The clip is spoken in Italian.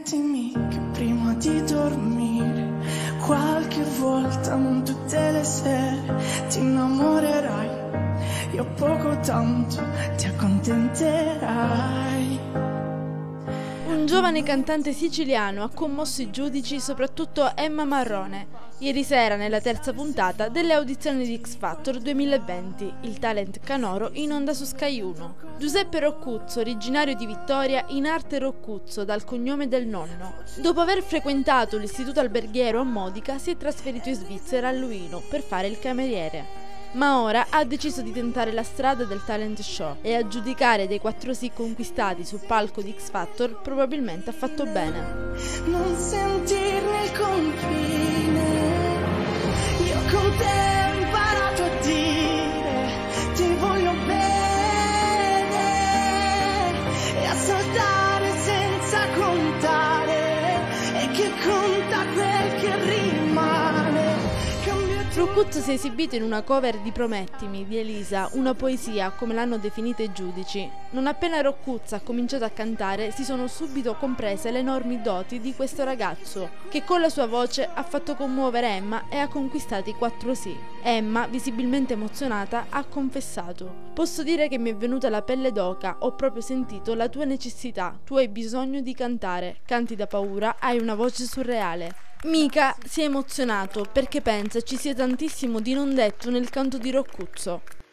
Promettimi che prima di dormire, qualche volta, non tutte le sere, ti innamorerai. Io poco tanto ti accontenterai. Un giovane cantante siciliano ha commosso i giudici, soprattutto Emma Marrone, ieri sera nella terza puntata delle audizioni di X Factor 2020, il talent canoro in onda su Sky 1. Giuseppe Roccuzzo, originario di Vittoria, in arte Roccuzzo, dal cognome del nonno. Dopo aver frequentato l'istituto alberghiero a Modica, si è trasferito in Svizzera a Luino per fare il cameriere. Ma ora ha deciso di tentare la strada del talent show e a giudicare dei 4 sì conquistati sul palco di X Factor probabilmente ha fatto bene. Non sentirne il confine, io con te ho imparato a dire ti voglio bene e a saltare senza contare, e che conta quel che rimane. Roccuzzo si è esibito in una cover di Promettimi di Elisa, una poesia come l'hanno definita i giudici. Non appena Roccuzzo ha cominciato a cantare si sono subito comprese le enormi doti di questo ragazzo, che con la sua voce ha fatto commuovere Emma e ha conquistato i 4 sì. Emma, visibilmente emozionata, ha confessato: "Posso dire che mi è venuta la pelle d'oca, ho proprio sentito la tua necessità, tu hai bisogno di cantare, canti da paura, hai una voce surreale". Mika si è emozionato perché pensa ci sia tantissimo di non detto nel canto di Roccuzzo.